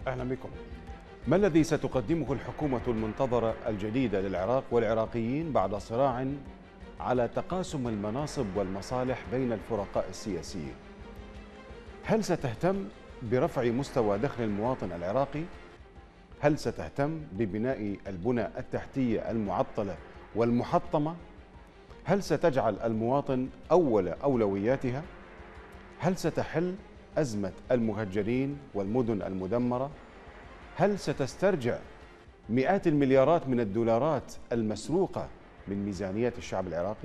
أهلا بكم. ما الذي ستقدمه الحكومة المنتظرة الجديدة للعراق والعراقيين بعد صراع على تقاسم المناصب والمصالح بين الفرقاء السياسيين؟ هل ستهتم برفع مستوى دخل المواطن العراقي؟ هل ستهتم ببناء البنى التحتية المعطلة والمحطمة؟ هل ستجعل المواطن أول أولوياتها؟ هل ستحل أزمة المهجرين والمدن المدمرة؟ هل ستسترجع مئات المليارات من الدولارات المسروقة من ميزانية الشعب العراقي؟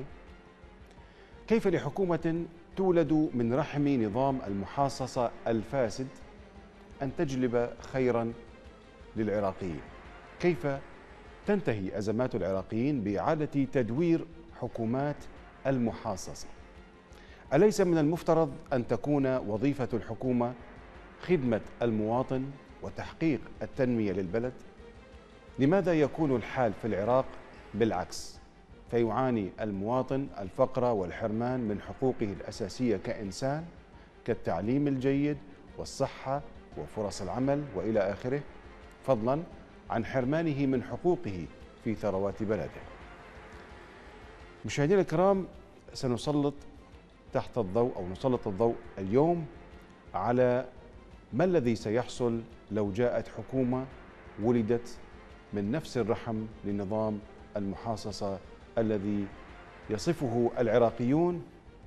كيف لحكومة تولد من رحم نظام المحاصصة الفاسد أن تجلب خيرا للعراقيين؟ كيف تنتهي أزمات العراقيين بإعادة تدوير حكومات المحاصصة؟ أليس من المفترض أن تكون وظيفة الحكومة خدمة المواطن وتحقيق التنمية للبلد؟ لماذا يكون الحال في العراق بالعكس، فيعاني المواطن الفقر والحرمان من حقوقه الأساسية كإنسان كالتعليم الجيد والصحة وفرص العمل وإلى آخره، فضلا عن حرمانه من حقوقه في ثروات بلده؟ مشاهدينا الكرام، سنسلط الضوء اليوم على ما الذي سيحصل لو جاءت حكومة ولدت من نفس الرحم لنظام المحاصصة الذي يصفه العراقيون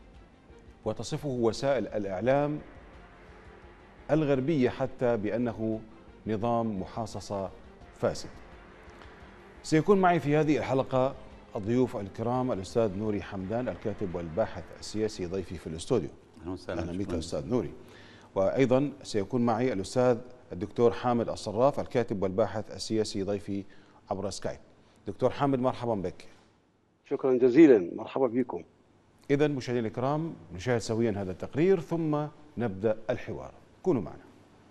وتصفه وسائل الإعلام الغربية حتى بأنه نظام محاصصة فاسد. سيكون معي في هذه الحلقة الضيوف الكرام الأستاذ نوري حمدان الكاتب والباحث السياسي ضيفي في الاستوديو. أهلا بك أستاذ نوري. وأيضا سيكون معي الأستاذ الدكتور حامد الصراف الكاتب والباحث السياسي ضيفي عبر سكايب. دكتور حامد، مرحبا بك. شكرا جزيلا، مرحبا بكم. إذن مشاهدينا الكرام، نشاهد سويا هذا التقرير ثم نبدأ الحوار. كونوا معنا.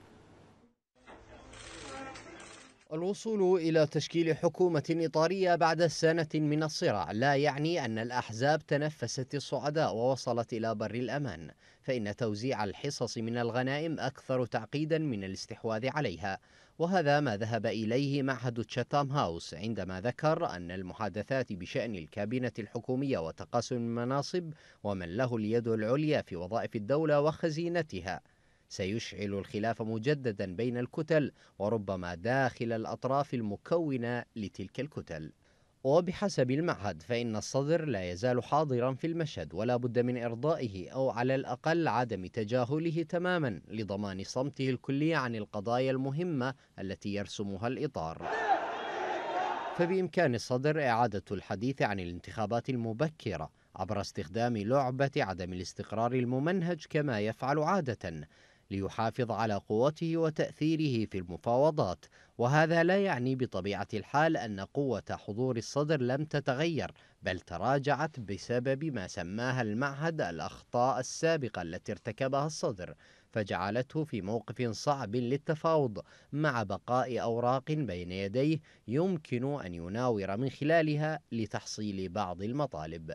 الوصول إلى تشكيل حكومة إطارية بعد سنة من الصراع لا يعني أن الأحزاب تنفست الصعداء ووصلت إلى بر الأمان، فإن توزيع الحصص من الغنائم أكثر تعقيدا من الاستحواذ عليها، وهذا ما ذهب إليه معهد تشاتام هاوس عندما ذكر أن المحادثات بشأن الكابينة الحكومية وتقاسم المناصب ومن له اليد العليا في وظائف الدولة وخزينتها سيشعل الخلاف مجددا بين الكتل وربما داخل الأطراف المكونة لتلك الكتل. وبحسب المعهد فإن الصدر لا يزال حاضرا في المشهد ولا بد من إرضائه أو على الأقل عدم تجاهله تماما لضمان صمته الكلي عن القضايا المهمة التي يرسمها الإطار. فبإمكان الصدر إعادة الحديث عن الانتخابات المبكرة عبر استخدام لعبة عدم الاستقرار الممنهج كما يفعل عادة ليحافظ على قوته وتأثيره في المفاوضات، وهذا لا يعني بطبيعة الحال أن قوة حضور الصدر لم تتغير، بل تراجعت بسبب ما سماها المعهد الأخطاء السابقة التي ارتكبها الصدر، فجعلته في موقف صعب للتفاوض مع بقاء أوراق بين يديه يمكن أن يناور من خلالها لتحصيل بعض المطالب.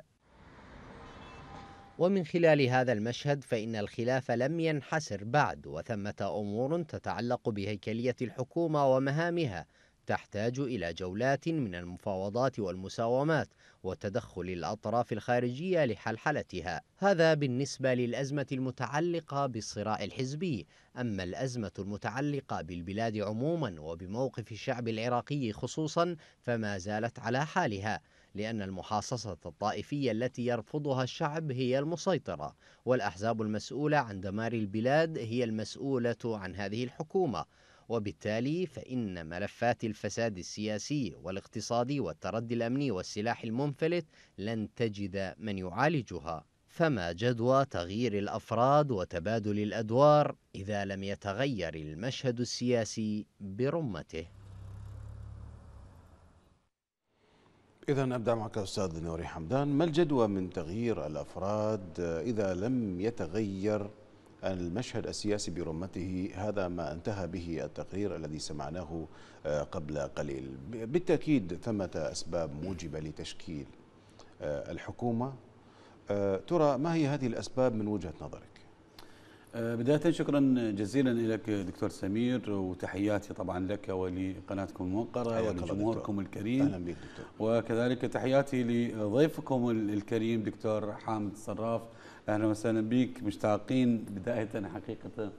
ومن خلال هذا المشهد فإن الخلاف لم ينحسر بعد، وثمة أمور تتعلق بهيكلية الحكومة ومهامها تحتاج إلى جولات من المفاوضات والمساومات وتدخل الأطراف الخارجية لحلحلتها. هذا بالنسبة للأزمة المتعلقة بالصراع الحزبي. أما الأزمة المتعلقة بالبلاد عموما وبموقف الشعب العراقي خصوصا فما زالت على حالها، لأن المحاصصة الطائفية التي يرفضها الشعب هي المسيطرة، والأحزاب المسؤولة عن دمار البلاد هي المسؤولة عن هذه الحكومة، وبالتالي فإن ملفات الفساد السياسي والاقتصادي والتردي الأمني والسلاح المنفلت لن تجد من يعالجها. فما جدوى تغيير الأفراد وتبادل الأدوار إذا لم يتغير المشهد السياسي برمته؟ إذا أبدأ معك أستاذ نوري حمدان. ما الجدوى من تغيير الأفراد إذا لم يتغير المشهد السياسي برمته؟ هذا ما انتهى به التقرير الذي سمعناه قبل قليل. بالتأكيد ثمة أسباب موجبة لتشكيل الحكومة. ترى ما هي هذه الأسباب من وجهة نظرك؟ بداية شكرا جزيلا لك دكتور سمير، وتحياتي طبعا لك ولقناتكم الموقرة ولجمهوركم الكريم. أهلا بك دكتور. وكذلك تحياتي لضيفكم الكريم دكتور حامد الصراف. أهلا وسهلا بك، مشتاقين بداية حقيقة.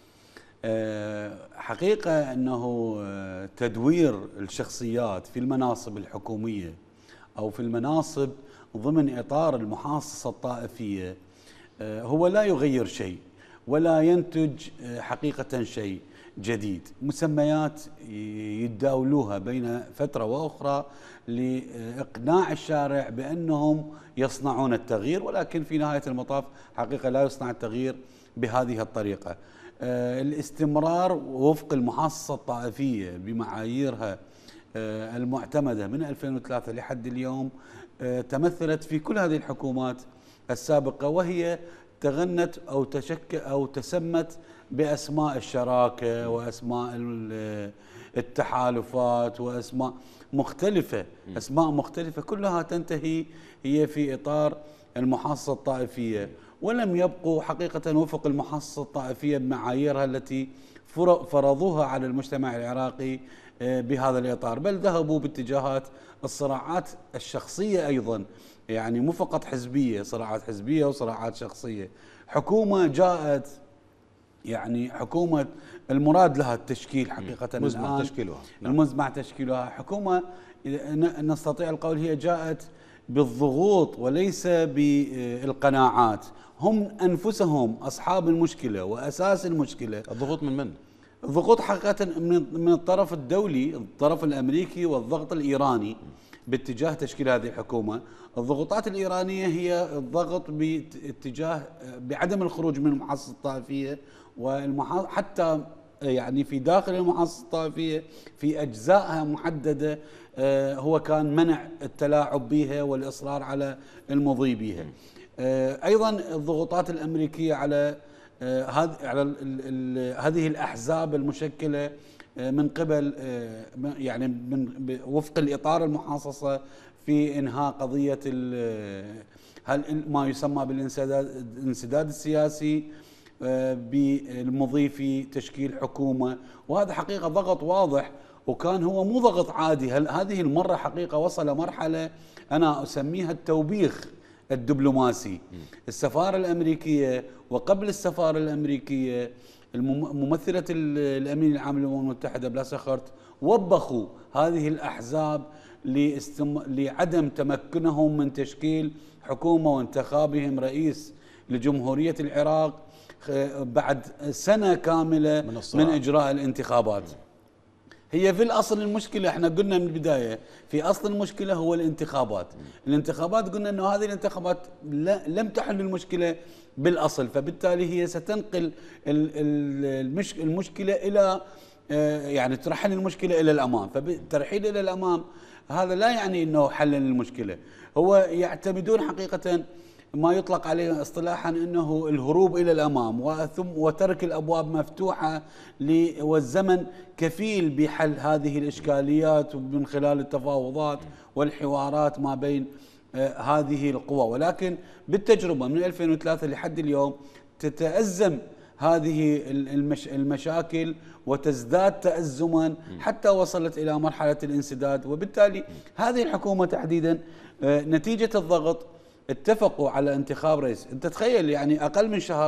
حقيقة أنه تدوير الشخصيات في المناصب الحكومية أو في المناصب ضمن إطار المحاصصة الطائفية هو لا يغير شيء ولا ينتج حقيقة شيء جديد. مسميات يتداولوها بين فترة وأخرى لإقناع الشارع بأنهم يصنعون التغيير، ولكن في نهاية المطاف حقيقة لا يصنع التغيير بهذه الطريقة. الاستمرار وفق المحاصصة الطائفية بمعاييرها المعتمدة من 2003 لحد اليوم تمثلت في كل هذه الحكومات السابقة، وهي تغنت أو تسمت بأسماء الشراكة وأسماء التحالفات وأسماء مختلفة، أسماء مختلفة كلها تنتهي هي في إطار المحاصصة الطائفية، ولم يبقوا حقيقة وفق المحاصصة الطائفية بمعاييرها التي فرضوها على المجتمع العراقي بهذا الإطار، بل ذهبوا باتجاهات الصراعات الشخصية أيضا، يعني مو فقط حزبية، صراعات حزبية وصراعات شخصية. حكومة جاءت يعني حكومة المراد لها التشكيل حقيقة، مزمع تشكيلها، المزمع تشكيلها، حكومة نستطيع القول هي جاءت بالضغوط وليس بالقناعات. هم أنفسهم أصحاب المشكلة وأساس المشكلة. الضغوط من من؟ الضغوط حقيقة من الطرف الدولي، الطرف الأمريكي والضغط الإيراني باتجاه تشكيل هذه الحكومة. الضغوطات الإيرانية هي الضغط باتجاه بعدم الخروج من المحاصصة الطائفية، حتى يعني في داخل المحاصصة الطائفية في أجزائها محددة هو كان منع التلاعب بها والإصرار على المضي بها. أيضا الضغوطات الأمريكية على هذه الأحزاب المشكلة من قبل يعني وفق الإطار المحاصصة في إنهاء قضية ما يسمى بالانسداد السياسي بالمضي في تشكيل حكومة، وهذا حقيقة ضغط واضح، وكان هو مو ضغط عادي. هذه المرة حقيقة وصل مرحلة أنا أسميها التوبيخ الدبلوماسي. السفارة الأمريكية وقبل السفارة الأمريكية ممثلة الأمين العام للأمم المتحدة بلاسخرت وبخوا هذه الأحزاب لعدم تمكنهم من تشكيل حكومة وانتخابهم رئيس لجمهورية العراق بعد سنة كاملة من إجراء الانتخابات. هي في الأصل المشكلة، احنا قلنا من البداية في أصل المشكلة هو الانتخابات. الانتخابات قلنا أنه هذه الانتخابات لم تحل المشكلة بالأصل، فبالتالي هي ستنقل المشكلة إلى يعني ترحل المشكلة إلى الأمام. فالترحيل إلى الأمام هذا لا يعني أنه حل للمشكلة، هو يعتمدون حقيقة ما يطلق عليه اصطلاحا انه الهروب الى الامام وترك الابواب مفتوحه والزمن كفيل بحل هذه الاشكاليات من خلال التفاوضات والحوارات ما بين هذه القوى. ولكن بالتجربه من 2003 لحد اليوم تتأزم هذه المشاكل وتزداد تأزما حتى وصلت الى مرحله الانسداد. وبالتالي هذه الحكومه تحديدا نتيجه الضغط اتفقوا على انتخاب رئيس. انت تخيل يعني اقل من شهر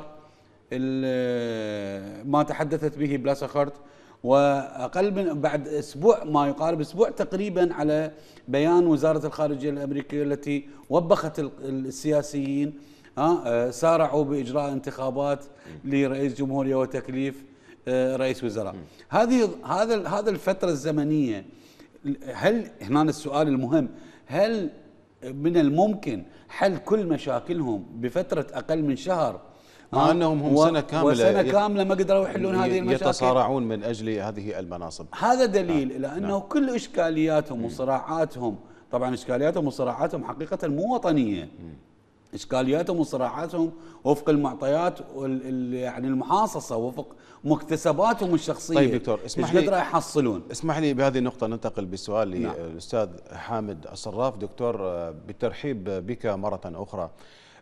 ما تحدثت به بلاسخرت، واقل من بعد اسبوع ما يقارب اسبوع تقريبا على بيان وزارة الخارجية الامريكية التي وبخت السياسيين سارعوا باجراء انتخابات لرئيس جمهورية وتكليف رئيس وزراء. هذا الفترة الزمنية، هل هنا السؤال المهم، هل من الممكن حل كل مشاكلهم بفترة أقل من شهر؟ مع أنهم هم سنة كاملة ما قدروا يحلون هذه المشاكل، يتصارعون من أجل هذه المناصب. هذا دليل إلى أنه كل إشكالياتهم وصراعاتهم، طبعا إشكالياتهم وصراعاتهم حقيقة مو وطنية، إشكالياتهم وصراعاتهم وفق المعطيات يعني المحاصصة وفق مكتسباتهم الشخصية. طيب دكتور اسمح لي، قدروا يحصلون. اسمح لي بهذه النقطة ننتقل بالسؤال للأستاذ حامد الصراف. دكتور بالترحيب بك مرة أخرى.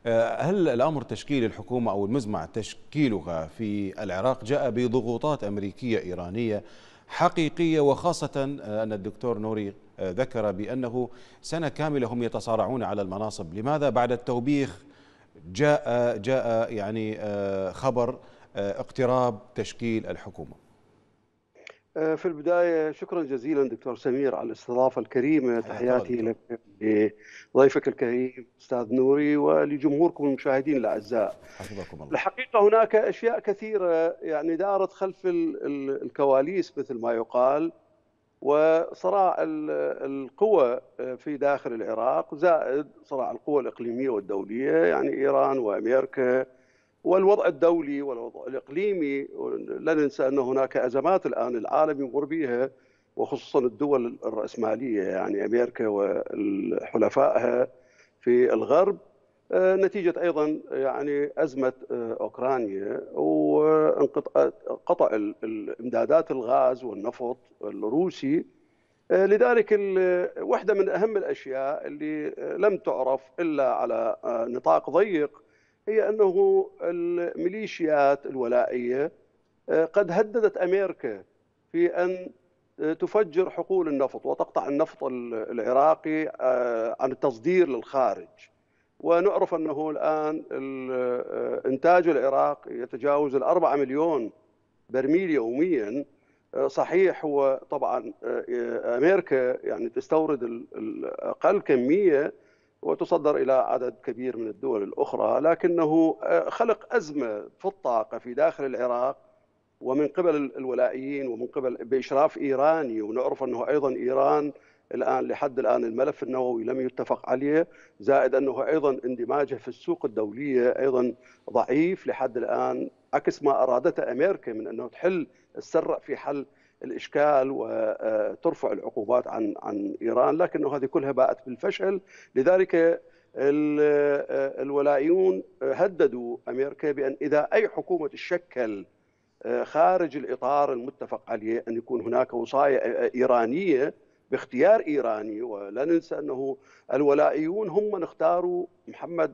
هل الأمر تشكيل الحكومة أو المزمع تشكيلها في العراق جاء بضغوطات أمريكية إيرانية حقيقية، وخاصة أن الدكتور نوري ذكر بأنه سنة كاملة هم يتصارعون على المناصب؟ لماذا بعد التوبيخ جاء يعني خبر اقتراب تشكيل الحكومة؟ في البداية شكرا جزيلا دكتور سمير على الاستضافة الكريمة. تحياتي لك لضيفك الكريم أستاذ نوري ولجمهوركم المشاهدين الأعزاء. حفظكم الله. الحقيقة هناك أشياء كثيرة يعني دارت خلف الكواليس مثل ما يقال، وصراع القوى في داخل العراق زائد صراع القوى الإقليمية والدولية، يعني إيران وأمريكا، والوضع الدولي والوضع الإقليمي. لا ننسى أن هناك أزمات الآن العالم يمر بها، وخصوصا الدول الرأسمالية يعني أمريكا وحلفائها في الغرب، نتيجة أيضا يعني أزمة أوكرانيا وقطع الإمدادات الغاز والنفط الروسي. لذلك واحدة من أهم الأشياء اللي لم تعرف إلا على نطاق ضيق هي أنه الميليشيات الولائية قد هددت أمريكا في أن تفجر حقول النفط وتقطع النفط العراقي عن التصدير للخارج. ونعرف أنه الآن إنتاج العراق يتجاوز 4 مليون برميل يوميا. صحيح هو طبعا أمريكا يعني تستورد أقل كمية وتصدر إلى عدد كبير من الدول الأخرى، لكنه خلق أزمة في الطاقة في داخل العراق ومن قبل الولائيين ومن قبل بإشراف إيراني. ونعرف أنه أيضا إيران الآن لحد الآن الملف النووي لم يتفق عليه، زائد أنه أيضا اندماجه في السوق الدولية أيضا ضعيف لحد الآن، عكس ما أرادته أمريكا من أنه تحل تسرع في حل الإشكال وترفع العقوبات عن إيران، لكنه هذه كلها باءت بالفشل. لذلك الولائيون هددوا أمريكا بأن إذا أي حكومة تشكل خارج الإطار المتفق عليه أن يكون هناك وصاية إيرانية باختيار إيراني. ولا ننسى أنه الولائيون هم من اختاروا محمد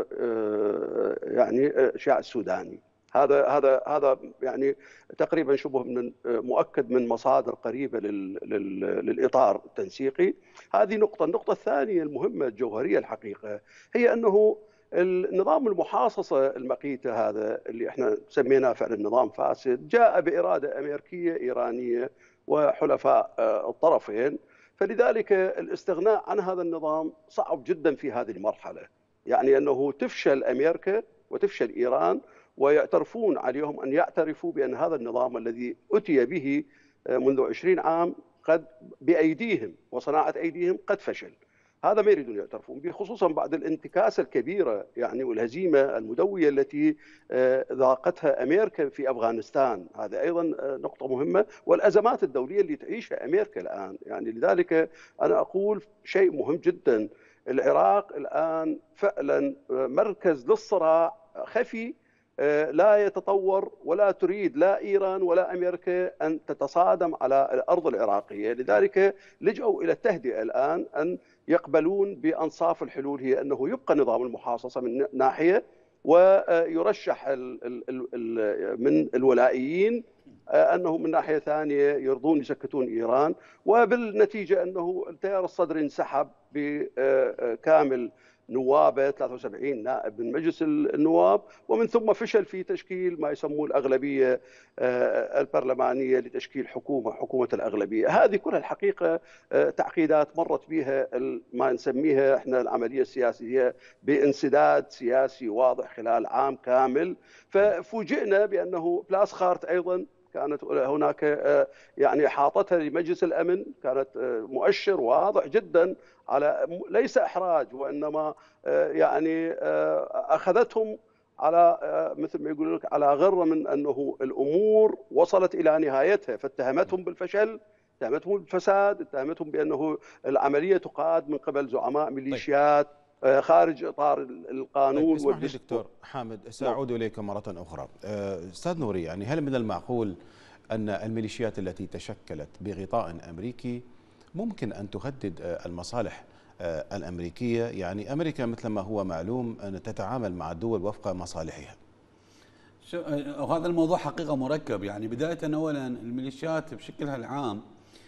يعني شيع السوداني. هذا يعني تقريبا شبه من مؤكد من مصادر قريبة للإطار التنسيقي. هذه نقطة. النقطة الثانية المهمة الجوهرية الحقيقة هي أنه النظام المحاصصة المقيتة هذا اللي احنا سميناه فعلا نظام فاسد جاء بإرادة أمريكية إيرانية وحلفاء الطرفين، فلذلك الاستغناء عن هذا النظام صعب جدا في هذه المرحلة. يعني أنه تفشل أمريكا وتفشل إيران ويعترفون عليهم أن يعترفوا بأن هذا النظام الذي أتي به منذ 20 عام قد بأيديهم وصناعة أيديهم قد فشل. هذا ما يريدون يعترفون به، خصوصا بعد الانتكاسة الكبيرة يعني والهزيمة المدوية التي ذاقتها أمريكا في أفغانستان. هذا أيضا نقطة مهمة، والأزمات الدولية اللي تعيشها أمريكا الآن. يعني لذلك أنا أقول شيء مهم جدا، العراق الآن فعلا مركز للصراع خفي لا يتطور، ولا تريد لا إيران ولا أمريكا أن تتصادم على الأرض العراقية. لذلك لجأوا إلى التهدئة الآن، أن يقبلون بأنصاف الحلول، هي أنه يبقى نظام المحاصصة من ناحية، ويرشح من الولائيين أنه من ناحية ثانية يرضون يسكتون إيران، وبالنتيجة أنه التيار الصدري انسحب بكامل نوابه 73 نائب من مجلس النواب، ومن ثم فشل في تشكيل ما يسموه الأغلبية البرلمانية لتشكيل حكومة الأغلبية. هذه كلها الحقيقة تعقيدات مرت بها ما نسميها احنا العملية السياسية بانسداد سياسي واضح خلال عام كامل. ففوجئنا بأنه بلاسخارت أيضا كانت هناك يعني حاطتها لمجلس الأمن، كانت مؤشر واضح جدا على ليس إحراج، وإنما يعني أخذتهم على مثل ما يقولون لك على غرة من أنه الأمور وصلت إلى نهايتها، فاتهمتهم بالفشل، اتهمتهم بالفساد، اتهمتهم بأنه العملية تقاد من قبل زعماء ميليشيات خارج إطار القانون. اسمح لي دكتور حامد، سأعود إليك مرة أخرى. أستاذ نوري، يعني هل من المعقول أن الميليشيات التي تشكلت بغطاء أمريكي ممكن أن تهدد المصالح الأمريكية. يعني أمريكا مثل ما هو معلوم أن تتعامل مع الدول وفق مصالحها. وهذا الموضوع حقيقة مركب. يعني بداية أولا الميليشيات بشكلها العام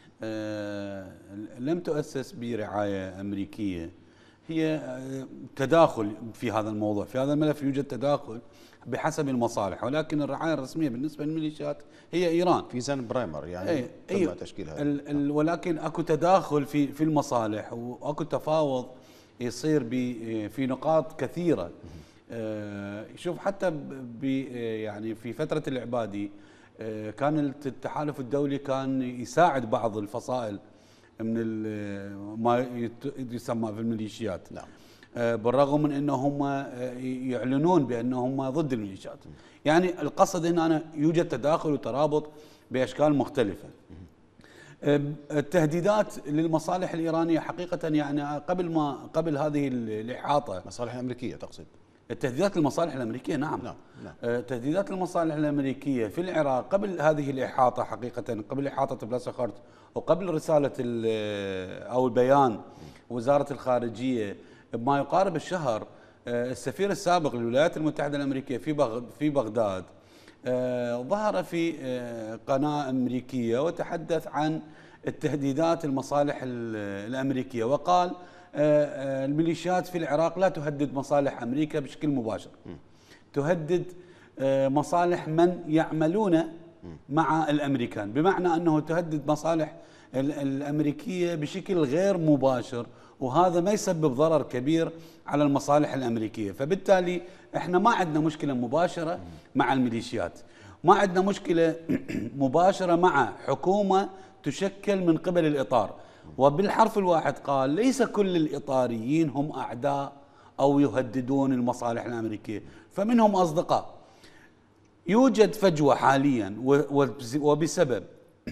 لم تؤسس برعاية أمريكية، هي تداخل في هذا الموضوع، في هذا الملف يوجد تداخل بحسب المصالح، ولكن الرعاية الرسمية بالنسبة للميليشيات هي إيران. في زن برايمر يعني تم تشكيلها. ولكن أكو تداخل في المصالح، وأكو تفاوض يصير في نقاط كثيرة. شوف حتى يعني في فترة الإعبادي كان التحالف الدولي كان يساعد بعض الفصائل من ما يسمى في الميليشيات. نعم. بالرغم من انهم يعلنون بانهم ضد الميليشيات. يعني القصد هنا يوجد تداخل وترابط باشكال مختلفه. التهديدات للمصالح الايرانيه حقيقه، يعني قبل هذه الاحاطه، المصالح الامريكيه تقصد؟ التهديدات للمصالح الامريكيه، نعم. تهديدات المصالح الامريكيه في العراق قبل هذه الاحاطه، حقيقه قبل احاطه بلاسخارت وقبل رساله او البيان وزاره الخارجيه بما يقارب الشهر، السفير السابق للولايات المتحده الامريكيه في بغداد ظهر في قناه امريكيه وتحدث عن التهديدات المصالح الامريكيه، وقال الميليشيات في العراق لا تهدد مصالح امريكا بشكل مباشر، تهدد مصالح من يعملون مع الامريكان، بمعنى انه تهدد مصالح الامريكيه بشكل غير مباشر، وهذا ما يسبب ضرر كبير على المصالح الامريكيه. فبالتالي احنا ما عندنا مشكله مباشره مع الميليشيات، ما عندنا مشكله مباشره مع حكومه تشكل من قبل الاطار. وبالحرف الواحد قال ليس كل الإطاريين هم أعداء أو يهددون المصالح الأمريكية، فمنهم أصدقاء. يوجد فجوة حاليا وبسبب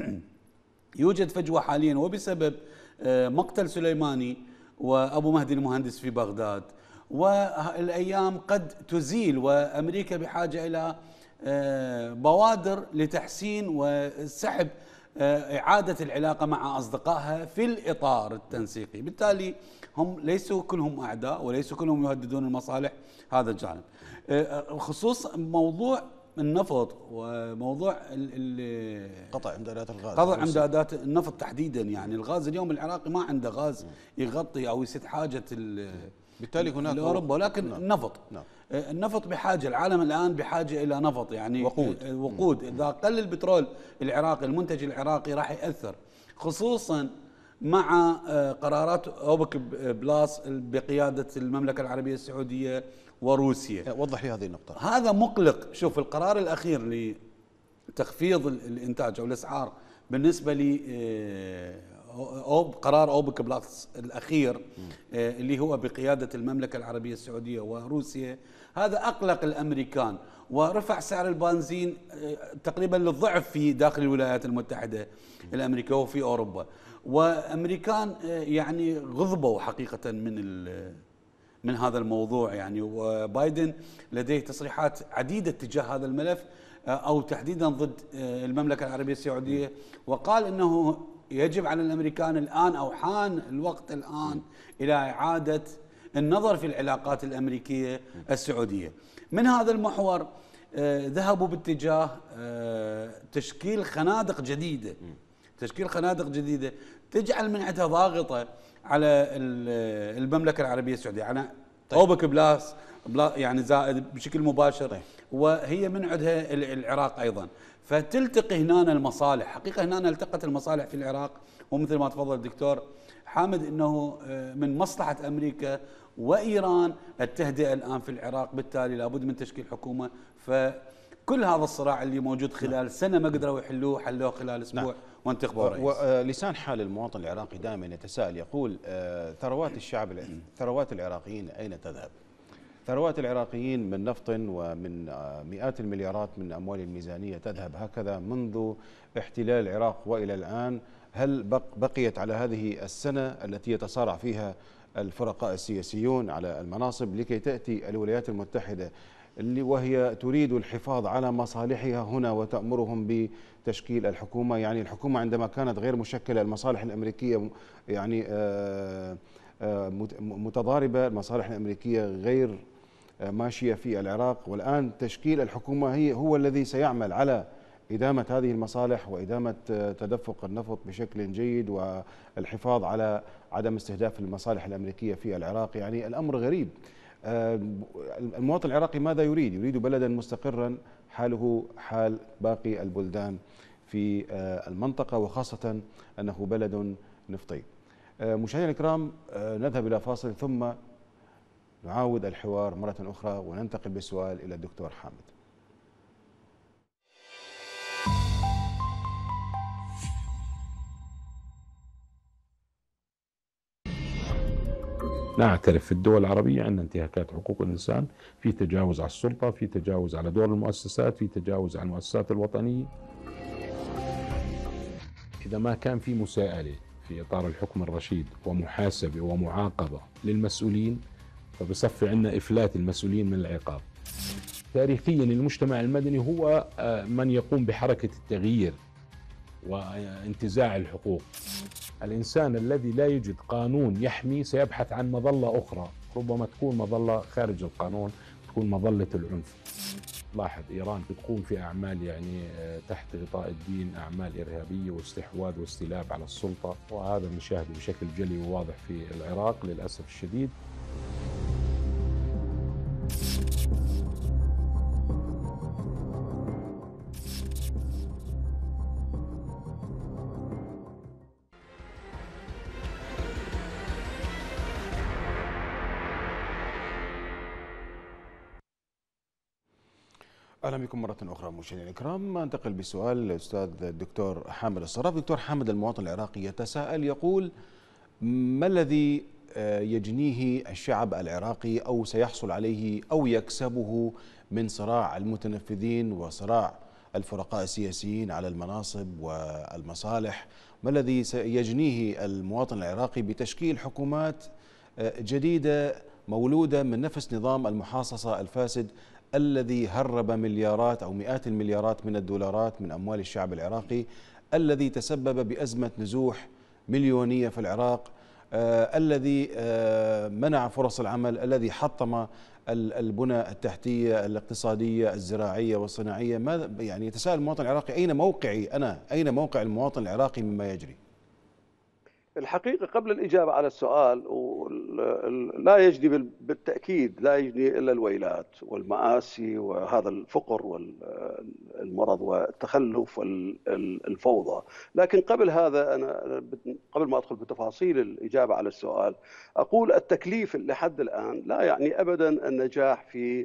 مقتل سليماني وأبو مهدي المهندس في بغداد، والأيام قد تزيل، وأمريكا بحاجة إلى بوادر لتحسين وسحب إعادة العلاقة مع أصدقائها في الإطار التنسيقي. بالتالي هم ليسوا كلهم أعداء وليسوا كلهم يهددون المصالح، هذا الجانب. خصوص موضوع النفط وموضوع قطع امدادات الغاز، قطع امدادات النفط تحديدا. يعني الغاز اليوم العراقي ما عنده غاز يغطي أو يسد حاجة بالتالي هناك أوروبا، ولكن النفط النفط بحاجة، العالم الآن بحاجة إلى نفط، يعني وقود. إذا قل البترول العراقي، المنتج العراقي راح يأثر، خصوصا مع قرارات أوبك بلاس بقيادة المملكة العربية السعودية وروسيا. وضح لي هذه النقطة. هذا مقلق. شوف القرار الأخير لتخفيض الإنتاج أو الأسعار بالنسبة قرار أوبك بلاس الأخير اللي هو بقيادة المملكة العربية السعودية وروسيا، هذا أقلق الأمريكان ورفع سعر البنزين تقريبا للضعف في داخل الولايات المتحدة الأمريكية وفي أوروبا. وأمريكان يعني غضبوا حقيقة من هذا الموضوع. يعني وبايدن لديه تصريحات عديدة تجاه هذا الملف، أو تحديدا ضد المملكة العربية السعودية، وقال أنه يجب على الأمريكان الآن، أو حان الوقت الآن إلى إعادة النظر في العلاقات الأمريكية السعودية. من هذا المحور ذهبوا باتجاه تشكيل خنادق جديدة تجعل من عندها ضاغطة على المملكة العربية السعودية، على أوبك بلاس يعني زائد بشكل مباشر، وهي من عندها العراق أيضا. فتلتقي هنا المصالح، حقيقة هنا التقت المصالح في العراق، ومثل ما تفضل الدكتور حامد أنه من مصلحة أمريكا وإيران التهدئة الآن في العراق، بالتالي لابد من تشكيل حكومة. فكل هذا الصراع اللي موجود خلال سنة ما قدروا حلوه خلال أسبوع وانتخبوا رئيس. ولسان حال المواطن العراقي دائما يتساءل، يقول ثروات العراقيين أين تذهب؟ ثروات العراقيين من نفط ومن مئات المليارات من أموال الميزانية تذهب هكذا منذ احتلال العراق وإلى الآن. هل بقيت على هذه السنة التي يتصارع فيها الفرقاء السياسيون على المناصب لكي تأتي الولايات المتحدة وهي تريد الحفاظ على مصالحها هنا وتأمرهم بتشكيل الحكومة؟ يعني الحكومة عندما كانت غير مشكلة، المصالح الأمريكية يعني متضاربة، المصالح الأمريكية غير ماشية في العراق، والآن تشكيل الحكومة هو الذي سيعمل على إدامة هذه المصالح وإدامة تدفق النفط بشكل جيد والحفاظ على عدم استهداف المصالح الأمريكية في العراق. يعني الأمر غريب. المواطن العراقي ماذا يريد؟ يريد بلدا مستقرا حاله حال باقي البلدان في المنطقة، وخاصة أنه بلد نفطي. مشاهدينا الكرام، نذهب إلى فاصل ثم نعاود الحوار مرة أخرى وننتقل بالسؤال إلى الدكتور حامد. نعترف في الدول العربية أن انتهاكات حقوق الإنسان، في تجاوز على السلطة، في تجاوز على دور المؤسسات، في تجاوز على المؤسسات الوطنية. إذا ما كان في مساءلة في إطار الحكم الرشيد ومحاسبة ومعاقبة للمسؤولين، فبصفي عندنا إفلات المسؤولين من العقاب. تاريخيا المجتمع المدني هو من يقوم بحركة التغيير وانتزاع الحقوق. الإنسان الذي لا يجد قانون يحمي سيبحث عن مظلة أخرى، ربما تكون مظلة خارج القانون، تكون مظلة العنف. لاحظ إيران بتقوم في أعمال يعني تحت غطاء الدين، أعمال إرهابية واستحواذ واستيلاب على السلطة، وهذا بنشاهده بشكل جلي وواضح في العراق للأسف الشديد. اهلا بكم مره اخرى مشاهدينا الكرام. انتقل بسؤال للاستاذ الدكتور حامد الصراف. دكتور حامد، المواطن العراقي يتساءل يقول: ما الذي يجنيه الشعب العراقي او سيحصل عليه او يكسبه من صراع المتنفذين وصراع الفرقاء السياسيين على المناصب والمصالح؟ ما الذي سيجنيه المواطن العراقي بتشكيل حكومات جديدة مولودة من نفس نظام المحاصصة الفاسد الذي هرب مليارات أو مئات المليارات من الدولارات من أموال الشعب العراقي، الذي تسبب بأزمة نزوح مليونية في العراق، الذي منع فرص العمل، الذي حطم البنى التحتية الاقتصادية الزراعية والصناعية؟ ماذا يعني يتساءل المواطن العراقي: أين موقعي أنا؟ أين موقع المواطن العراقي مما يجري؟ الحقيقة قبل الإجابة على السؤال، لا يجدي بالتأكيد لا يجدي إلا الويلات والمآسي وهذا الفقر والمرض والتخلف والفوضى. لكن قبل هذا، أنا قبل ما أدخل بتفاصيل الإجابة على السؤال، أقول التكليف لحد الآن لا يعني أبدا النجاح في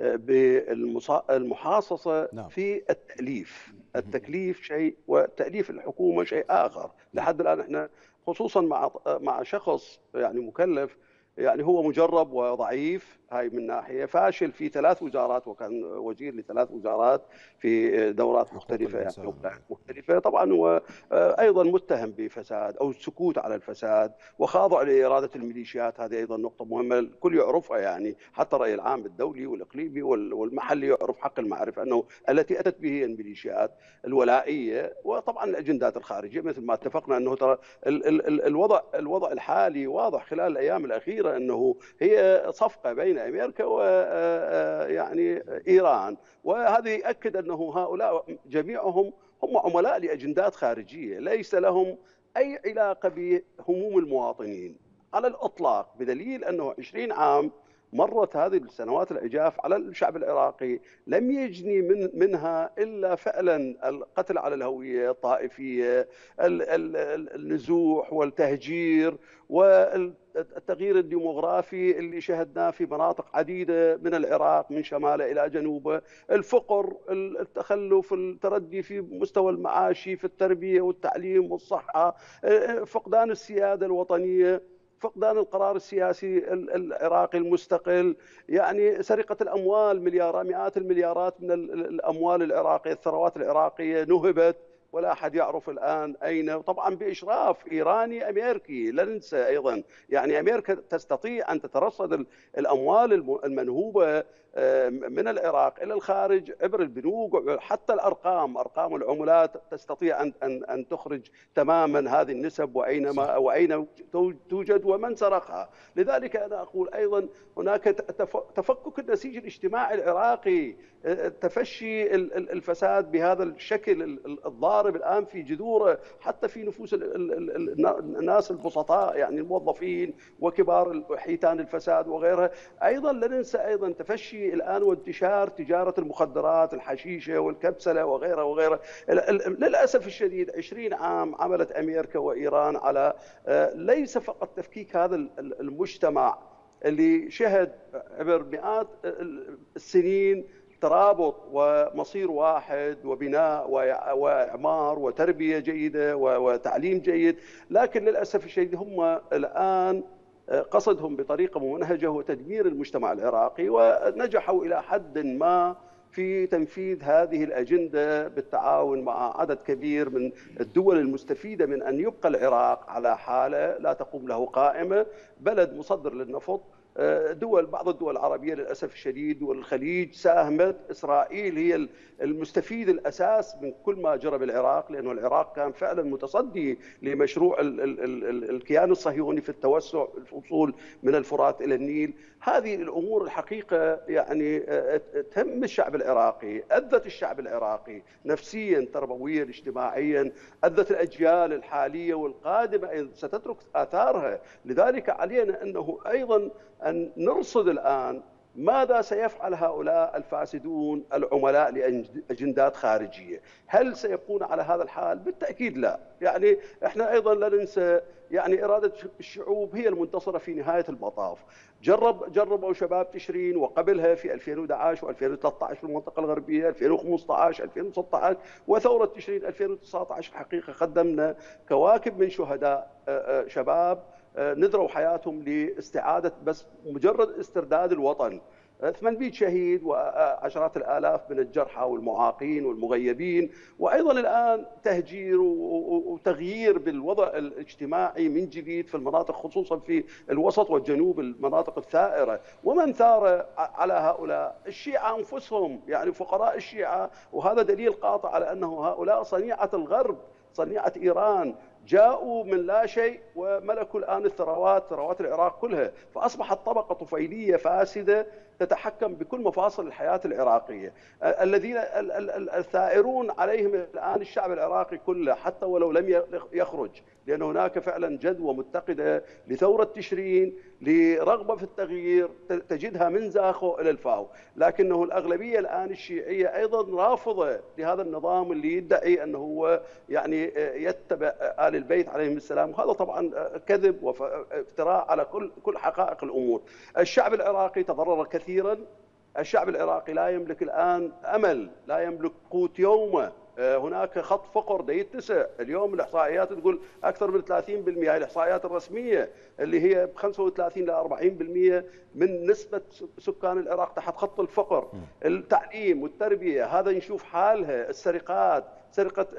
بالمحاصصة في التأليف. التكليف شيء وتأليف الحكومة شيء آخر. لحد الآن احنا خصوصا مع شخص يعني مكلف، يعني هو مجرب وضعيف، هاي من ناحية، فاشل في 3 وزارات وكان وزير ل3 وزارات في دورات مختلفة يعني مختلفة. طبعا هو أيضا متهم بفساد أو السكوت على الفساد وخاضع لإرادة الميليشيات. هذه أيضا نقطة مهمة الكل يعرفها، يعني حتى الرأي العام الدولي والإقليمي والمحلي يعرف حق المعرفة أنه التي أتت به الميليشيات الولائية، وطبعا الأجندات الخارجية مثل ما اتفقنا أنه ترى الوضع الحالي واضح خلال الأيام الأخيرة أنه هي صفقة بين أمريكا ويعني إيران، وهذا يؤكد أنه هؤلاء جميعهم هم عملاء لأجندات خارجية ليس لهم أي علاقة بهموم المواطنين على الإطلاق، بدليل أنه 20 عام مرت هذه السنوات العجاف على الشعب العراقي، لم يجني منها إلا فعلا القتل على الهوية الطائفية، النزوح والتهجير والتغيير الديموغرافي اللي شهدناه في مناطق عديدة من العراق من شماله إلى جنوبه، الفقر، التخلف، التردي في مستوى المعاشي، في التربية والتعليم والصحة، فقدان السيادة الوطنية، فقدان القرار السياسي العراقي المستقل، يعني سرقة الأموال، مئات المليارات من الأموال العراقية، الثروات العراقية نهبت ولا أحد يعرف الآن أين، طبعا بإشراف إيراني أمريكي. لا ننسى أيضا يعني أمريكا تستطيع أن تترصد الأموال المنهوبة من العراق إلى الخارج عبر البنوك، حتى أرقام العملات تستطيع أن تخرج تماما هذه النسب وأين توجد ومن سرقها. لذلك أنا أقول أيضا هناك تفكك النسيج الاجتماعي العراقي، تفشي الفساد بهذا الشكل الضارب الآن في جذوره حتى في نفوس الناس البسطاء، يعني الموظفين وكبار حيتان الفساد وغيرها. أيضا لا ننسى أيضا تفشي الآن وانتشار تجارة المخدرات، الحشيشة والكبسلة وغيرها وغيرها. للأسف الشديد 20 عام عملت أمريكا وإيران على ليس فقط تفكيك هذا المجتمع اللي شهد عبر مئات السنين ترابط ومصير واحد وبناء وإعمار وتربية جيدة وتعليم جيد، لكن للأسف الشديد هم الآن قصدهم بطريقة ممنهجة هو تدمير المجتمع العراقي، ونجحوا إلى حد ما في تنفيذ هذه الأجندة بالتعاون مع عدد كبير من الدول المستفيدة من أن يبقى العراق على حالة لا تقوم له قائمة، بلد مصدر للنفط. بعض الدول العربية للأسف الشديد والخليج ساهمت، إسرائيل هي المستفيد الأساس من كل ما جرى بالعراق، لأنه العراق كان فعلا متصدي لمشروع الكيان الصهيوني في التوسع، الوصول من الفرات إلى النيل. هذه الأمور الحقيقة يعني تهم الشعب العراقي، أذت الشعب العراقي نفسيا تربويا اجتماعيا، أذت الأجيال الحالية والقادمة ستترك آثارها. لذلك علينا أنه أيضا أن نرصد الآن ماذا سيفعل هؤلاء الفاسدون العملاء لأجندات خارجية. هل سيبقون على هذا الحال؟ بالتأكيد لا. يعني احنا أيضا لا ننسى يعني إرادة الشعوب هي المنتصرة في نهاية المطاف. جربوا شباب تشرين وقبلها في 2011 و2013 في المنطقة الغربية، 2015 2016 وثورة تشرين 2019. الحقيقة قدمنا كواكب من شهداء شباب نذروا حياتهم لاستعادة بس مجرد استرداد الوطن. 800 شهيد وعشرات الآلاف من الجرحى والمعاقين والمغيبين، وأيضا الآن تهجير وتغيير بالوضع الاجتماعي من جديد في المناطق، خصوصا في الوسط والجنوب، المناطق الثائرة. ومن ثار على هؤلاء الشيعة أنفسهم، يعني فقراء الشيعة، وهذا دليل قاطع على أنه هؤلاء صنيعة الغرب، صنيعة إيران، جاءوا من لا شيء وملكوا الآن ثروات العراق كلها، فأصبحت طبقة طفيلية فاسدة تتحكم بكل مفاصل الحياة العراقية. الذين الثائرون عليهم الآن الشعب العراقي كله، حتى ولو لم يخرج، لأن هناك فعلا جدوى متقدة لثورة تشرين، لرغبة في التغيير تجدها من زاخو إلى الفاو. لكنه الأغلبية الآن الشيعية أيضا رافضة لهذا النظام اللي يدعي أنه هو يعني يتبع آل البيت عليهم السلام، وهذا طبعا كذب وافتراء على كل حقائق الأمور. الشعب العراقي تضرر كثيرا، الشعب العراقي لا يملك الآن أمل، لا يملك قوت يومه. هناك خط فقر يتسع اليوم، الإحصائيات تقول أكثر من 30%، الإحصائيات الرسمية اللي هي ب 35 إلى 40% من نسبة سكان العراق تحت خط الفقر. التعليم والتربية هذا نشوف حالها، السرقات، سرقة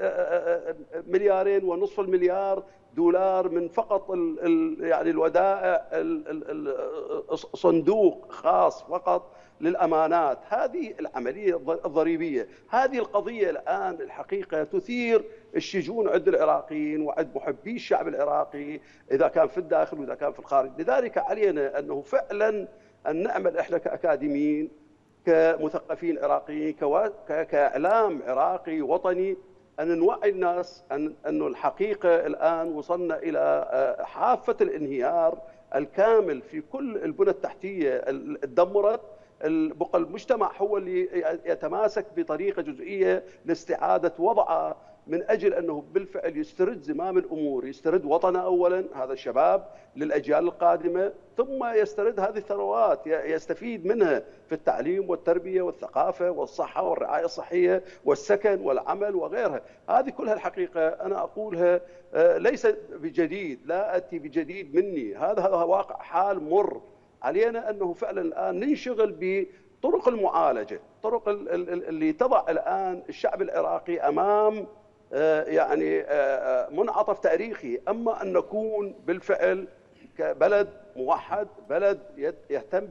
2.5 مليار دولار من فقط يعني الودائع، صندوق خاص فقط للأمانات. هذه العملية الضريبية، هذه القضية الآن الحقيقة تثير الشجون عند العراقيين وعند محبي الشعب العراقي، إذا كان في الداخل وإذا كان في الخارج. لذلك علينا أنه فعلا أن نعمل إحنا كأكاديميين، كمثقفين عراقيين، كإعلام عراقي وطني، أن نوعي الناس أنه الحقيقة الآن وصلنا إلى حافة الانهيار الكامل في كل البنى التحتية اتدمرت. بقى المجتمع هو اللي يتماسك بطريقة جزئية لاستعادة وضعه، من أجل أنه بالفعل يسترد زمام الأمور، يسترد وطنه أولا، هذا الشباب للأجيال القادمة، ثم يسترد هذه الثروات يستفيد منها في التعليم والتربية والثقافة والصحة والرعاية الصحية والسكن والعمل وغيرها. هذه كلها الحقيقة أنا أقولها ليس بجديد، لا أتي بجديد مني، هذا واقع حال مر. علينا أنه فعلا الآن ننشغل بطرق المعالجة، طرق اللي تضع الآن الشعب العراقي أمام يعني منعطف تاريخي. أما أن نكون بالفعل كبلد موحد، بلد يهتم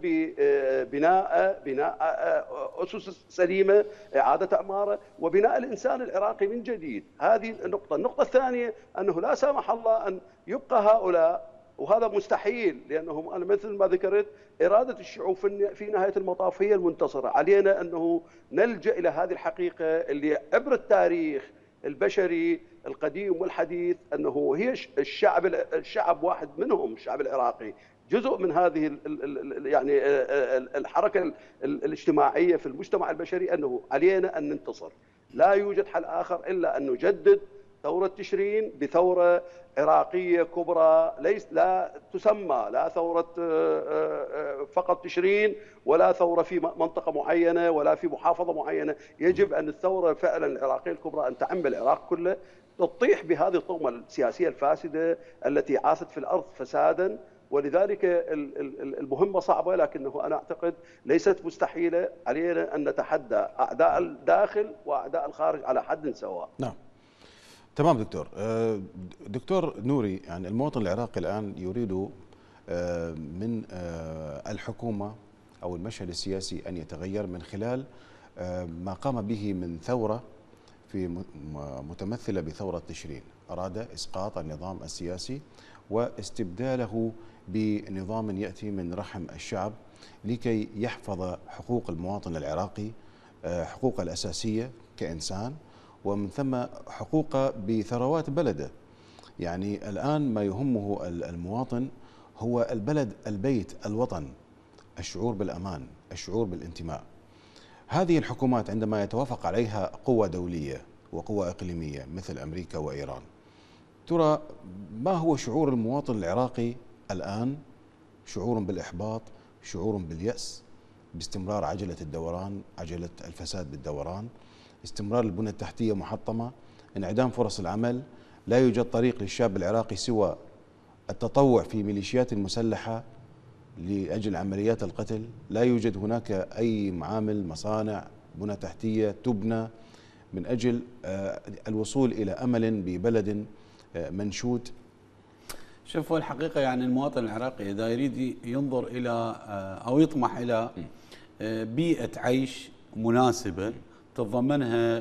ببناء أسس سليمة، إعادة أعماره، وبناء الإنسان العراقي من جديد. هذه النقطة. النقطة الثانية أنه لا سامح الله أن يبقى هؤلاء، وهذا مستحيل، لأنهم أنا مثل ما ذكرت إرادة الشعوب في نهاية المطاف هي المنتصرة. علينا أنه نلجأ إلى هذه الحقيقة اللي عبر التاريخ البشري القديم والحديث، أنه هي الشعب واحد منهم، الشعب العراقي جزء من هذه يعني الحركة الاجتماعية في المجتمع البشري، أنه علينا أن ننتصر. لا يوجد حل آخر إلا أن نجدد ثورة تشرين بثورة عراقية كبرى، لا تسمى لا ثورة فقط تشرين، ولا ثورة في منطقة معينة ولا في محافظة معينة. يجب أن الثورة فعلا العراقية الكبرى أن تعم العراق كله، تطيح بهذه الطغمة السياسية الفاسدة التي عاثت في الأرض فسادا. ولذلك المهمة صعبة، لكنه أنا أعتقد ليست مستحيلة. علينا أن نتحدى أعداء الداخل وأعداء الخارج على حد سواء. نعم، تمام دكتور. دكتور نوري، يعني المواطن العراقي الآن يريد من الحكومة أو المشهد السياسي أن يتغير من خلال ما قام به من ثورة في متمثلة بثورة تشرين. أراد إسقاط النظام السياسي واستبداله بنظام يأتي من رحم الشعب لكي يحفظ حقوق المواطن العراقي، حقوقه الأساسية كإنسان، ومن ثم حقوقه بثروات بلده. يعني الآن ما يهمه المواطن هو البلد، البيت، الوطن، الشعور بالأمان، الشعور بالانتماء. هذه الحكومات عندما يتوافق عليها قوة دولية وقوة إقليمية مثل أمريكا وإيران، ترى ما هو شعور المواطن العراقي الآن؟ شعور بالإحباط، شعور باليأس، باستمرار عجلة الدوران، عجلة الفساد بالدوران، استمرار البنى التحتية محطمة، انعدام فرص العمل، لا يوجد طريق للشاب العراقي سوى التطوع في ميليشيات مسلحة لأجل عمليات القتل، لا يوجد هناك أي معامل، مصانع، بنى تحتية تبنى من أجل الوصول إلى أمل ببلد منشود. شوفوا الحقيقة يعني المواطن العراقي إذا يريد ينظر إلى أو يطمح إلى بيئة عيش مناسبة تتضمنها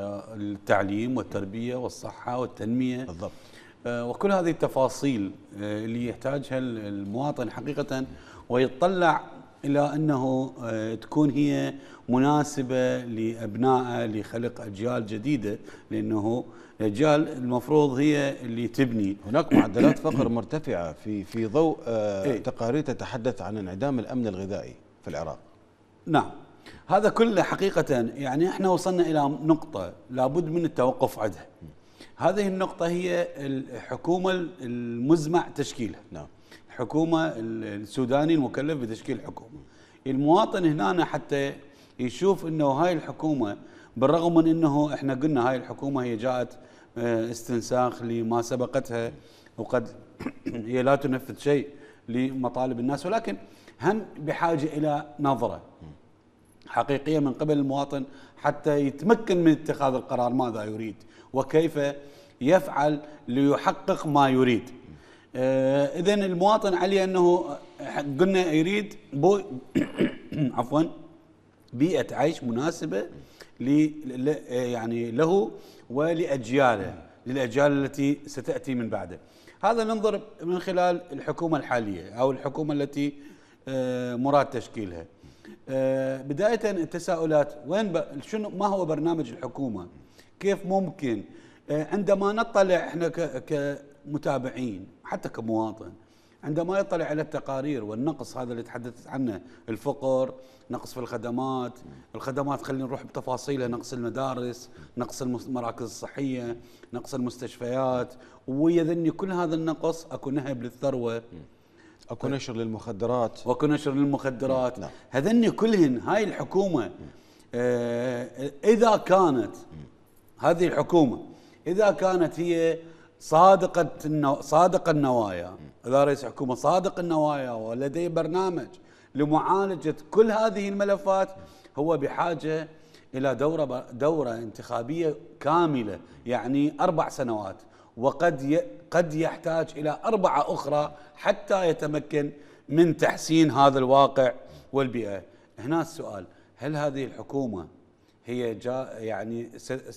التعليم والتربية والصحة والتنمية بالضبط، وكل هذه التفاصيل اللي يحتاجها المواطن حقيقة، ويتطلع إلى أنه تكون هي مناسبة لأبنائه لخلق أجيال جديدة، لأنه الأجيال المفروض هي اللي تبني. هناك معدلات فقر مرتفعة في ضوء تقارير تتحدث عن انعدام الأمن الغذائي في العراق. نعم، هذا كله حقيقة يعني احنا وصلنا إلى نقطة لابد من التوقف عندها. هذه النقطة هي الحكومة المزمع تشكيلها. نعم. الحكومة السوداني المكلف بتشكيل حكومة. المواطن هنا حتى يشوف انه هاي الحكومة، بالرغم من انه احنا قلنا هاي الحكومة هي جاءت استنساخ لما سبقتها، وقد هي لا تنفذ شيء لمطالب الناس، ولكن هم بحاجة إلى نظرة حقيقية من قبل المواطن حتى يتمكن من اتخاذ القرار ماذا يريد وكيف يفعل ليحقق ما يريد. إذن المواطن عليه أنه قلنا يريد عفوا بيئة عيش مناسبة يعني له ولأجياله، للأجيال التي ستأتي من بعده. هذا ننظر من خلال الحكومة الحالية أو الحكومة التي مراد تشكيلها. بداية التساؤلات شنو ما هو برنامج الحكومة؟ كيف ممكن عندما نطلع احنا كمتابعين حتى كمواطن، عندما يطلع على التقارير والنقص هذا اللي تحدثت عنه، الفقر، نقص في الخدمات خلينا نروح بتفاصيلها، نقص المدارس، نقص المراكز الصحية، نقص المستشفيات، ويذني كل هذا النقص اكو نهب للثروة، اكو نشر للمخدرات، نعم. هذني كلهن هاي الحكومة إذا كانت هذه الحكومة إذا كانت هي صادق النوايا، إذا رئيس حكومة صادق النوايا ولديه برنامج لمعالجة كل هذه الملفات، هو بحاجة إلى دورة انتخابية كاملة، يعني 4 سنوات، قد يحتاج إلى 4 أخرى حتى يتمكن من تحسين هذا الواقع والبيئة. هنا السؤال: هل هذه الحكومة هي يعني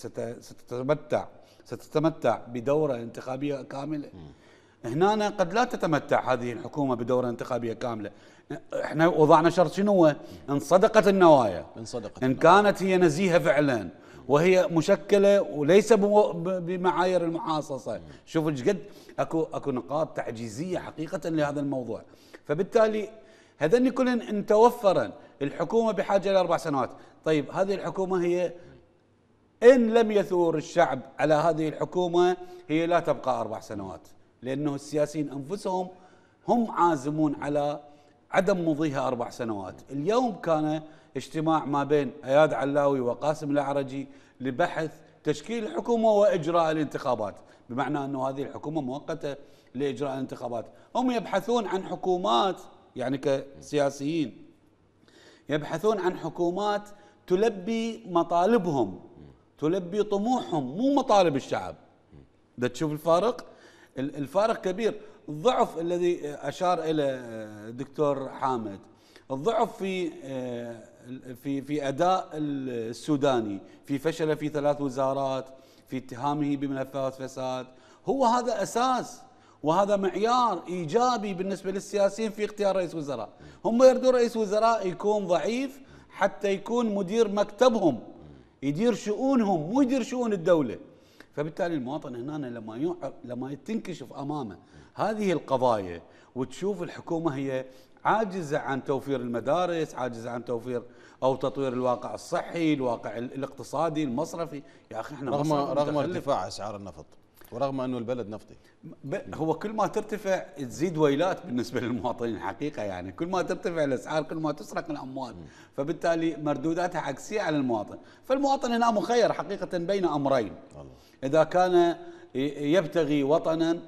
ستتمتع بدورة انتخابية كاملة؟ هنا قد لا تتمتع هذه الحكومة بدورة انتخابية كاملة. احنا وضعنا شرط شنو هو؟ ان صدقت النوايا، ان كانت هي نزيهة فعلا وهي مشكلة وليس بمعايير المحاصصة. شوفوا ايش قد اكو نقاط تعجيزية حقيقة لهذا الموضوع. فبالتالي هذني كلن ان توفرا الحكومة بحاجة إلى 4 سنوات. طيب هذه الحكومة هي إن لم يثور الشعب على هذه الحكومة هي لا تبقى 4 سنوات، لأنه السياسيين أنفسهم هم عازمون على عدم مضيها 4 سنوات. اليوم كان اجتماع ما بين اياد علاوي وقاسم الأعرجي لبحث تشكيل الحكومة وإجراء الانتخابات، بمعنى أنه هذه الحكومة مؤقتة لإجراء الانتخابات. هم يبحثون عن حكومات، يعني كسياسيين يبحثون عن حكومات تلبي مطالبهم، تلبي طموحهم، مو مطالب الشعب. ده تشوف الفارق كبير. الضعف الذي أشار إلى الدكتور حامد، الضعف في أداء السوداني، في فشله في 3 وزارات، في اتهامه بملفات فساد، هو هذا أساس وهذا معيار إيجابي بالنسبة للسياسيين في اختيار رئيس وزراء. هم يردون رئيس وزراء يكون ضعيف حتى يكون مدير مكتبهم، يدير شؤونهم مو يدير شؤون الدولة. فبالتالي المواطن هنا لما تنكشف أمامه هذه القضايا وتشوف الحكومة هي عاجزة عن توفير المدارس، عاجزة عن توفير أو تطوير الواقع الصحي، الواقع الاقتصادي، المصرفي. يا أخي احنا رغم ارتفاع أسعار النفط ورغم أنه البلد نفطي، هو كل ما ترتفع تزيد ويلات بالنسبة للمواطنين الحقيقة. يعني كل ما ترتفع الأسعار كل ما تسرق الأموال، فبالتالي مردوداتها عكسية على المواطن. فالمواطن هنا مخير حقيقة بين أمرين: إذا كان يبتغي وطنا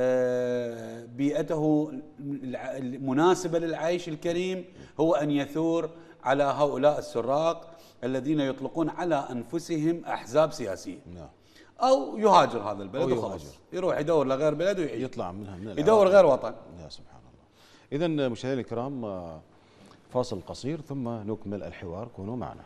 بيئته مناسبة للعيش الكريم، هو أن يثور على هؤلاء السراق الذين يطلقون على أنفسهم أحزاب سياسية، أو يهاجر هذا البلد وخلاص، يروح يدور لغير بلد ويعيش، يطلع منها يدور غير وطن. يا سبحان الله. إذن مشاهدينا الكرام، فاصل قصير ثم نكمل الحوار، كونوا معنا.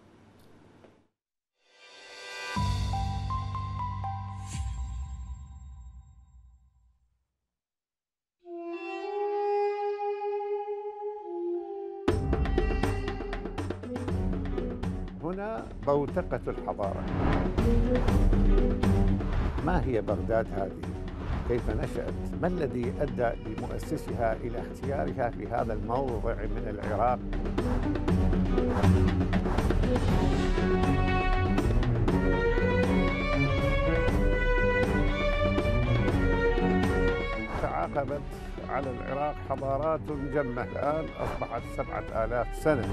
هنا بوتقة الحضارة. ما هي بغداد هذه؟ كيف نشأت؟ ما الذي أدى لمؤسسها إلى اختيارها في هذا الموضع من العراق؟ تعاقبت على العراق حضارات جمة، الآن أصبحت 7000 سنة.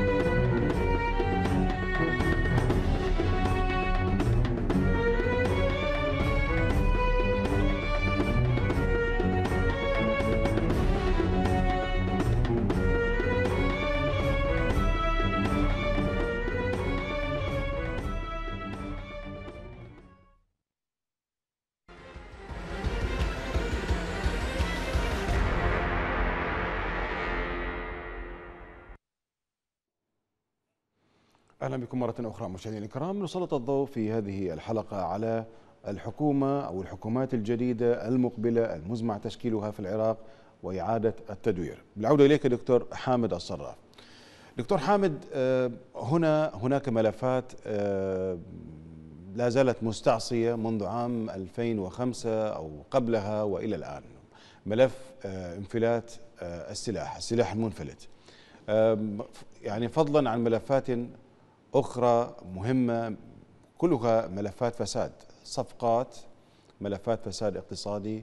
أهلا بكم مرة أخرى مشاهدينا الكرام. نسلط الضوء في هذه الحلقة على الحكومة أو الحكومات الجديدة المقبلة المزمع تشكيلها في العراق وإعادة التدوير. بالعودة إليك دكتور حامد الصراف. دكتور حامد، هناك ملفات لا زالت مستعصية منذ عام 2005 أو قبلها وإلى الآن. ملف انفلات السلاح المنفلت، يعني فضلا عن ملفات أخرى مهمة كلها ملفات فساد، صفقات، ملفات فساد اقتصادي،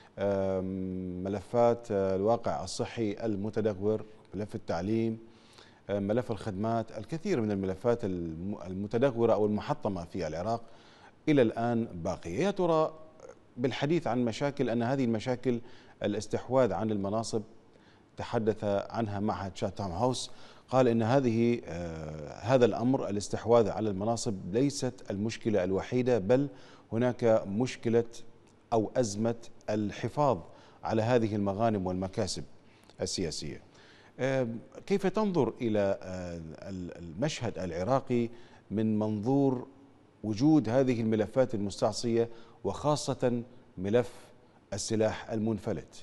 ملفات الواقع الصحي المتدهور، ملف التعليم، ملف الخدمات. الكثير من الملفات المتدهورة أو المحطمة في العراق إلى الآن باقية. يا ترى بالحديث عن مشاكل، أن هذه المشاكل الاستحواذ عن المناصب تحدث عنها معهد شاتام هاوس، قال إن هذا الأمر الاستحواذ على المناصب ليست المشكلة الوحيدة، بل هناك مشكلة أو أزمة الحفاظ على هذه المغانم والمكاسب السياسية. كيف تنظر إلى المشهد العراقي من منظور وجود هذه الملفات المستعصية وخاصة ملف السلاح المنفلت؟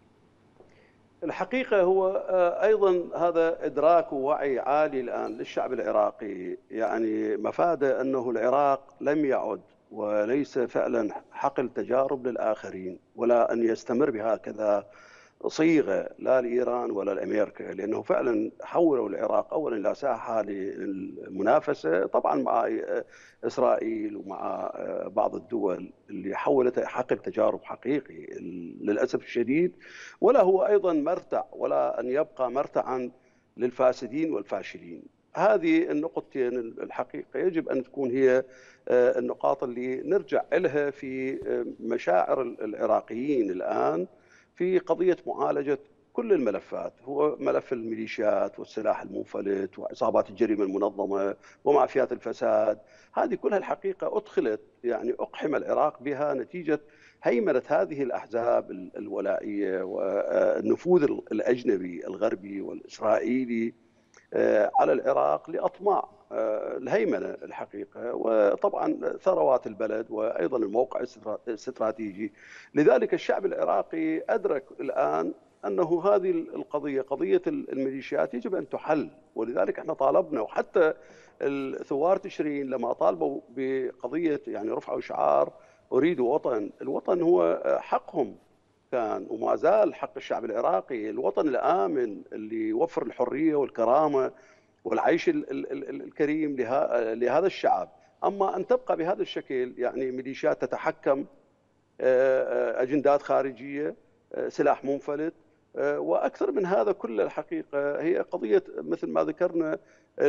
الحقيقة هو أيضا هذا إدراك ووعي عالي الآن للشعب العراقي، يعني مفاده أنه العراق لم يعد وليس فعلا حقل تجارب للآخرين، ولا أن يستمر بهكذا صيغة لا لإيران ولا لأمريكا، لأنه فعلا حولوا العراق أولا إلى ساحة للمنافسة طبعا مع إسرائيل ومع بعض الدول اللي حولت حقل تجارب حقيقي للأسف الشديد، ولا هو أيضا مرتع ولا أن يبقى مرتعا للفاسدين والفاشلين. هذه النقطتين الحقيقة يجب أن تكون هي النقاط اللي نرجع لها في مشاعر العراقيين الآن في قضية معالجة كل الملفات، هو ملف الميليشيات والسلاح المنفلت وعصابات الجريمة المنظمة ومافيات الفساد. هذه كلها الحقيقة أدخلت، يعني أقحم العراق بها نتيجة هيمنة هذه الأحزاب الولائية والنفوذ الأجنبي الغربي والإسرائيلي على العراق لأطماع الهيمنة الحقيقة، وطبعا ثروات البلد وأيضا الموقع الاستراتيجي. لذلك الشعب العراقي أدرك الآن أنه هذه القضية، قضية الميليشيات، يجب أن تحل. ولذلك احنا طالبنا، وحتى الثوار تشرين لما طالبوا بقضية يعني رفعوا شعار أريد وطن، الوطن هو حقهم كان وما زال حق الشعب العراقي، الوطن الآمن اللي يوفر الحرية والكرامة والعيش الكريم لهذا الشعب. أما أن تبقى بهذا الشكل، يعني ميليشيات تتحكم، أجندات خارجية، سلاح منفلت، وأكثر من هذا كله، الحقيقة هي قضية مثل ما ذكرنا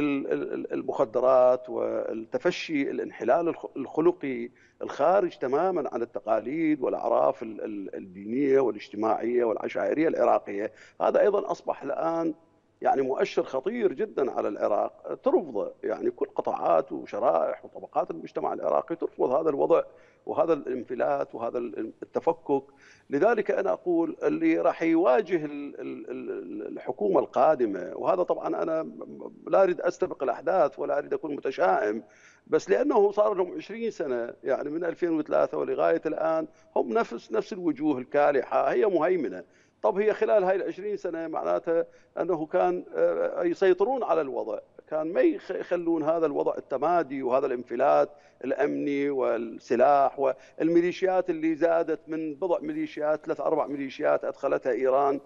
المخدرات والتفشي الانحلال الخلقي الخارج تماما عن التقاليد والأعراف الدينية والاجتماعية والعشائرية العراقية. هذا أيضا أصبح الآن يعني مؤشر خطير جدا على العراق، ترفضه يعني كل قطاعات وشرائح وطبقات المجتمع العراقي ترفض هذا الوضع وهذا الانفلات وهذا التفكك. لذلك أنا أقول اللي راح يواجه الحكومة القادمة، وهذا طبعا أنا لا أريد أستبق الأحداث ولا أريد أكون متشائم، بس لأنه صار لهم 20 سنة يعني من 2003 ولغاية الآن هم نفس الوجوه الكالحة هي مهيمنة. طب هي خلال هاي 20 سنة معناتها أنه كان يسيطرون على الوضع، كان ما يخلون هذا الوضع التمادي وهذا الانفلات الأمني والسلاح والميليشيات اللي زادت من بضع ميليشيات 3-4 ميليشيات أدخلتها إيران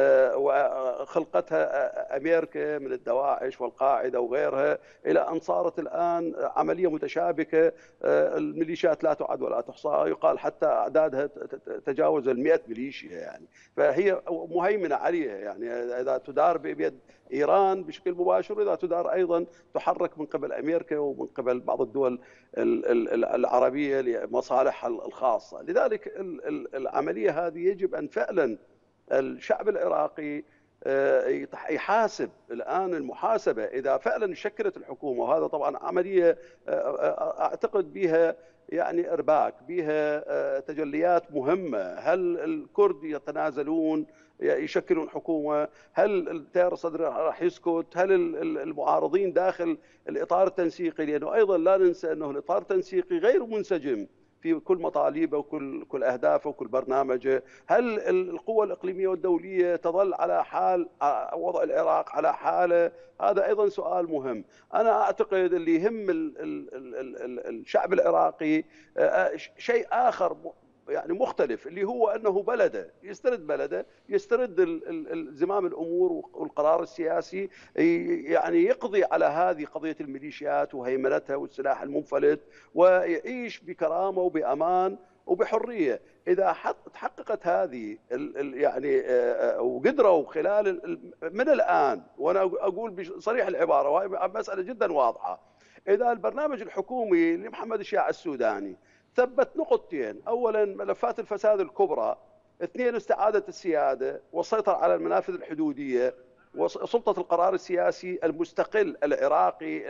وخلقتها أمريكا من الدواعش والقاعدة وغيرها، إلى أن صارت الآن عملية متشابكة، الميليشيات لا تعد ولا تحصى، يقال حتى أعدادها تجاوز 100 ميليشيا يعني، فهي مهيمنة عليها يعني إذا تدار بيد إيران بشكل مباشر، وإذا تدار أيضا تحرك من قبل أمريكا ومن قبل بعض الدول العربية لمصالحها الخاصة. لذلك العملية هذه يجب أن فعلا الشعب العراقي يحاسب الآن المحاسبة إذا فعلا شكلت الحكومة، وهذا طبعا عملية أعتقد بها يعني إرباك، بها تجليات مهمة. هل الكرد يتنازلون يشكلون حكومة؟ هل التيار الصدري راح يسكت؟ هل المعارضين داخل الإطار التنسيقي؟ لأنه أيضا لا ننسى أنه الإطار التنسيقي غير منسجم في كل مطالبه وكل أهدافه وكل برنامجه. هل القوى الإقليمية والدولية تظل على حال وضع العراق على حاله؟ هذا أيضا سؤال مهم. أنا أعتقد اللي يهم الشعب العراقي شيء آخر يعني مختلف، اللي هو أنه بلده يسترد زمام الأمور والقرار السياسي، يعني يقضي على هذه قضية الميليشيات وهيمنتها والسلاح المنفلت، ويعيش بكرامة وبأمان وبحرية. إذا تحققت هذه يعني وقدروا خلال من الآن، وأنا أقول بصريح العبارة وهي مسألة جدا واضحة، إذا البرنامج الحكومي لمحمد الشياع السوداني ثبت نقطتين: أولا ملفات الفساد الكبرى، اثنين استعادة السيادة والسيطرة على المنافذ الحدودية وسلطة القرار السياسي المستقل العراقي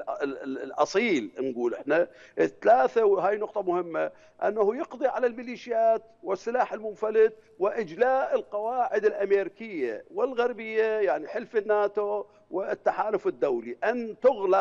الأصيل. نقول احنا ثلاثة، وهي نقطة مهمة، أنه يقضي على الميليشيات والسلاح المنفلت وإجلاء القواعد الأمريكية والغربية، يعني حلف الناتو والتحالف الدولي، أن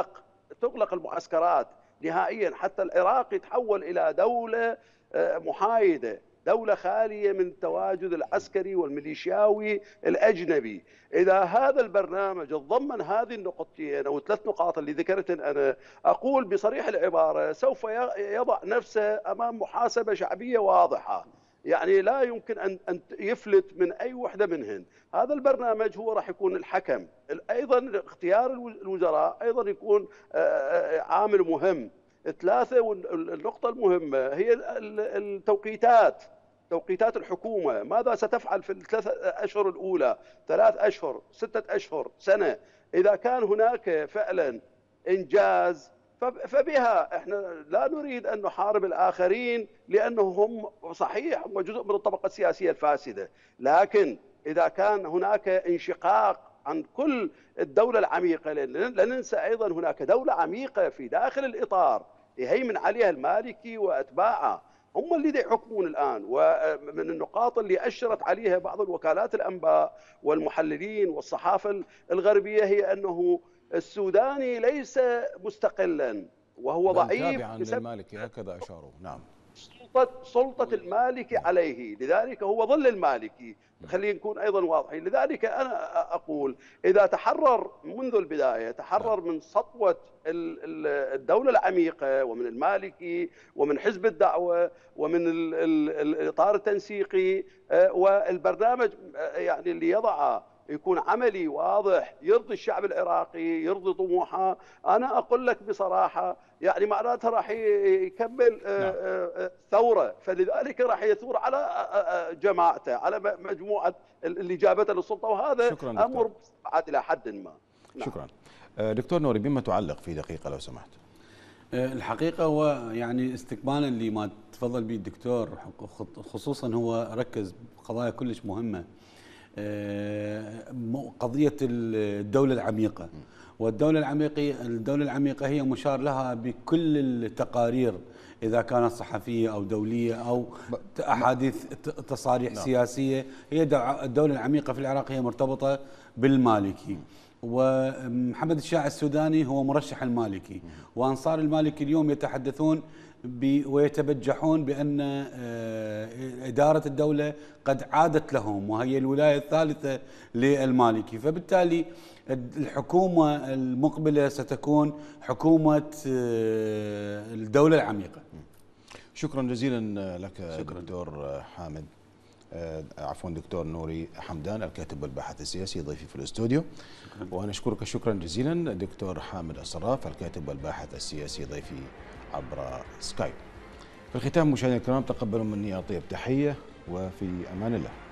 تغلق المعسكرات نهائيا حتى العراق يتحول إلى دولة محايدة، دولة خالية من التواجد العسكري والميليشياوي الأجنبي. إذا هذا البرنامج تضمن هذه النقطتين أو الثلاث نقاط اللي ذكرتن أنا، أقول بصريح العبارة سوف يضع نفسه أمام محاسبة شعبية واضحة، يعني لا يمكن أن يفلت من أي وحدة منهن. هذا البرنامج هو راح يكون الحكم. أيضا اختيار الوزراء أيضا يكون عامل مهم. ثلاثة، والنقطة المهمة هي التوقيتات، توقيتات الحكومة، ماذا ستفعل في الثلاث أشهر الأولى، 3 أشهر، 6 أشهر، سنة. إذا كان هناك فعلا إنجاز فبها. احنا لا نريد أن نحارب الآخرين لأنهم صحيح هم جزء من الطبقة السياسية الفاسدة، لكن إذا كان هناك انشقاق عن كل الدولة العميقة، لا ننسى أيضا هناك دولة عميقة في داخل الإطار يهيمن عليها المالكي وأتباعه، هم اللي يحكمون الآن. ومن النقاط اللي أشرت عليها بعض الوكالات الأنباء والمحللين والصحافة الغربية هي أنه السوداني ليس مستقلا وهو ضعيف تابعا للمالكي، هكذا أشاروا. نعم، سلطة المالكي عليه، لذلك هو ظل المالكي. خلينا نكون أيضا واضحين. لذلك أنا أقول إذا تحرر منذ البداية، تحرر من سطوة الدولة العميقة ومن المالكي ومن حزب الدعوة ومن الإطار التنسيقي، والبرنامج يعني اللي يضعه يكون عملي واضح يرضي الشعب العراقي، يرضي طموحه، أنا أقول لك بصراحة يعني معناتها راح يكمل ثورة، فلذلك راح يثور على جماعته، على مجموعة اللي جابته للسلطة، وهذا أمر بعد إلى حد ما. شكرا. دكتور نوري، بما تعلق في دقيقة لو سمحت؟ الحقيقة هو يعني استكمالا لما تفضل به الدكتور، خصوصا هو ركز بقضايا كلش مهمة، قضية الدولة العميقة. والدولة العميقة هي مشار لها بكل التقارير، إذا كانت صحفية أو دولية أو أحاديث تصاريح سياسية. هي الدولة العميقة في العراق هي مرتبطة بالمالكي، ومحمد الشاع السوداني هو مرشح المالكي، وأنصار المالكي اليوم يتحدثون ويتبجحون بأن إدارة الدولة قد عادت لهم وهي الولاية الثالثة للمالكي. فبالتالي الحكومة المقبلة ستكون حكومة الدولة العميقة. شكرا جزيلا لك دكتور حامد، عفوا دكتور نوري حمدان، الكاتب والباحث السياسي، ضيفي في الاستوديو. وأنا أشكرك شكرا جزيلا دكتور حامد الصراف، الكاتب والباحث السياسي، ضيفي عبر سكايب. في الختام مشاهدينا الكرام، تقبلوا مني أطيب تحية وفي أمان الله.